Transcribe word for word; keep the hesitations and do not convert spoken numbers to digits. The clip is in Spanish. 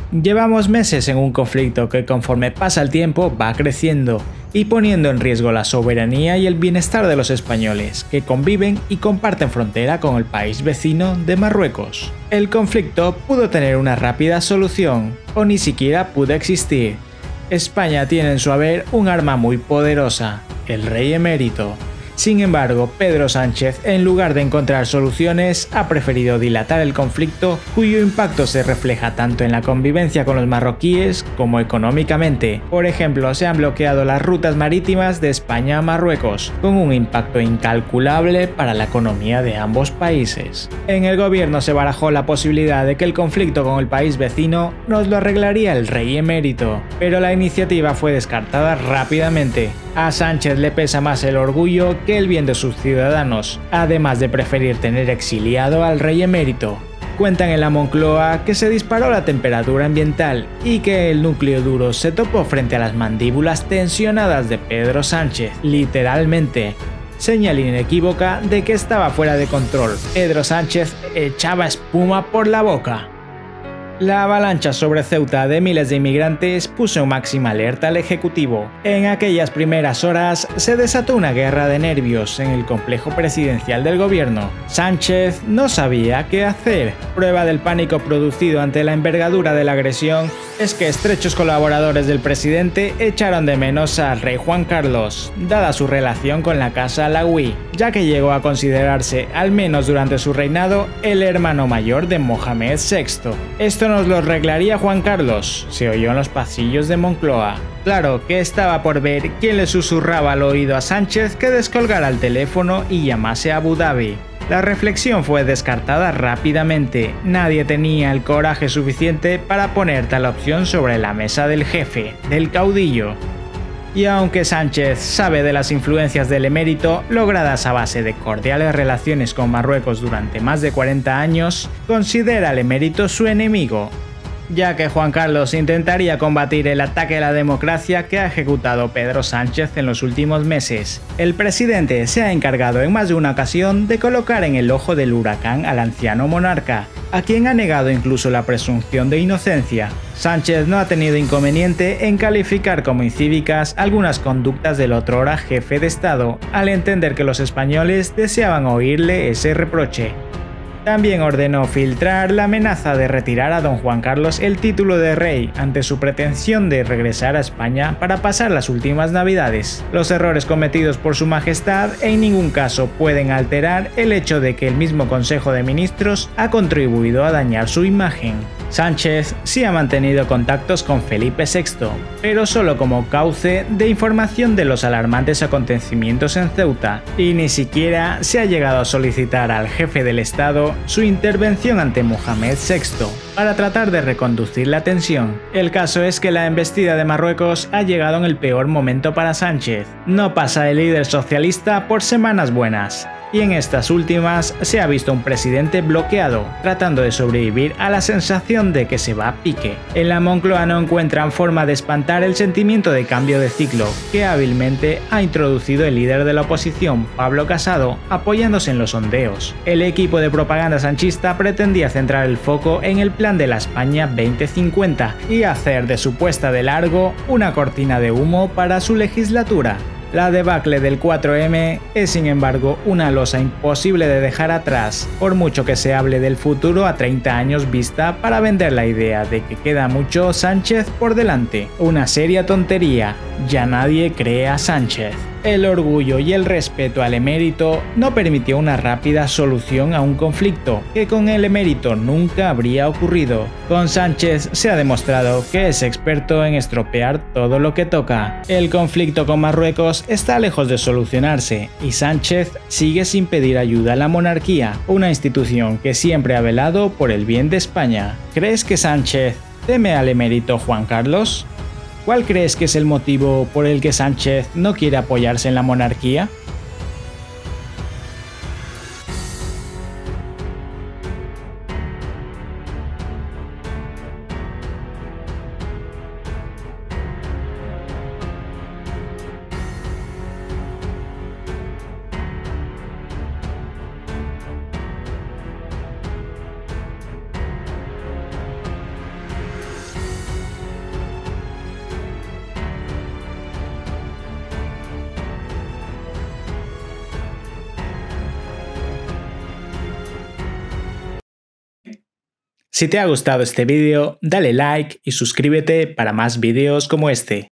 Llevamos meses en un conflicto que conforme pasa el tiempo va creciendo y poniendo en riesgo la soberanía y el bienestar de los españoles, que conviven y comparten frontera con el país vecino de Marruecos. El conflicto pudo tener una rápida solución, o ni siquiera pudo existir. España tiene en su haber un arma muy poderosa, el rey emérito. Sin embargo, Pedro Sánchez, en lugar de encontrar soluciones, ha preferido dilatar el conflicto, cuyo impacto se refleja tanto en la convivencia con los marroquíes como económicamente. Por ejemplo, se han bloqueado las rutas marítimas de España a Marruecos, con un impacto incalculable para la economía de ambos países. En el gobierno se barajó la posibilidad de que el conflicto con el país vecino nos lo arreglaría el rey emérito, pero la iniciativa fue descartada rápidamente. A Sánchez le pesa más el orgullo que el bien de sus ciudadanos, además de preferir tener exiliado al rey emérito. Cuentan en la Moncloa que se disparó la temperatura ambiental y que el núcleo duro se topó frente a las mandíbulas tensionadas de Pedro Sánchez, literalmente. Señal inequívoca de que estaba fuera de control. Pedro Sánchez echaba espuma por la boca. La avalancha sobre Ceuta de miles de inmigrantes puso en máxima alerta al Ejecutivo. En aquellas primeras horas se desató una guerra de nervios en el complejo presidencial del gobierno. Sánchez no sabía qué hacer. Prueba del pánico producido ante la envergadura de la agresión es que estrechos colaboradores del presidente echaron de menos al rey Juan Carlos, dada su relación con la casa Alawi, ya que llegó a considerarse, al menos durante su reinado, el hermano mayor de Mohamed sexto. Esto nos lo arreglaría Juan Carlos, se oyó en los pasillos de Moncloa. Claro que estaba por ver quién le susurraba al oído a Sánchez que descolgara el teléfono y llamase a Abu Dhabi. La reflexión fue descartada rápidamente. Nadie tenía el coraje suficiente para poner tal opción sobre la mesa del jefe, del caudillo. Y aunque Sánchez sabe de las influencias del emérito, logradas a base de cordiales relaciones con Marruecos durante más de cuarenta años, considera al emérito su enemigo, ya que Juan Carlos intentaría combatir el ataque a la democracia que ha ejecutado Pedro Sánchez en los últimos meses. El presidente se ha encargado en más de una ocasión de colocar en el ojo del huracán al anciano monarca, a quien ha negado incluso la presunción de inocencia. Sánchez no ha tenido inconveniente en calificar como incívicas algunas conductas del otrora jefe de Estado, al entender que los españoles deseaban oírle ese reproche. También ordenó filtrar la amenaza de retirar a don Juan Carlos el título de rey ante su pretensión de regresar a España para pasar las últimas navidades. Los errores cometidos por su majestad en ningún caso pueden alterar el hecho de que el mismo Consejo de Ministros ha contribuido a dañar su imagen. Sánchez sí ha mantenido contactos con Felipe sexto, pero solo como cauce de información de los alarmantes acontecimientos en Ceuta, y ni siquiera se ha llegado a solicitar al jefe del Estado su intervención ante Mohamed sexto para tratar de reconducir la tensión. El caso es que la embestida de Marruecos ha llegado en el peor momento para Sánchez. No pasa el líder socialista por semanas buenas. Y en estas últimas se ha visto un presidente bloqueado, tratando de sobrevivir a la sensación de que se va a pique. En la Moncloa no encuentran forma de espantar el sentimiento de cambio de ciclo que hábilmente ha introducido el líder de la oposición, Pablo Casado, apoyándose en los sondeos. El equipo de propaganda sanchista pretendía centrar el foco en el plan de la España veinte cincuenta y hacer de su puesta de largo una cortina de humo para su legislatura. La debacle del cuatro eme es sin embargo una losa imposible de dejar atrás, por mucho que se hable del futuro a treinta años vista para vender la idea de que queda mucho Sánchez por delante. Una seria tontería, ya nadie cree a Sánchez. El orgullo y el respeto al emérito no permitió una rápida solución a un conflicto que con el emérito nunca habría ocurrido. Con Sánchez se ha demostrado que es experto en estropear todo lo que toca. El conflicto con Marruecos está lejos de solucionarse y Sánchez sigue sin pedir ayuda a la monarquía, una institución que siempre ha velado por el bien de España. ¿Crees que Sánchez teme al emérito Juan Carlos? ¿Cuál crees que es el motivo por el que Sánchez no quiere apoyarse en la monarquía? Si te ha gustado este vídeo, dale like y suscríbete para más vídeos como este.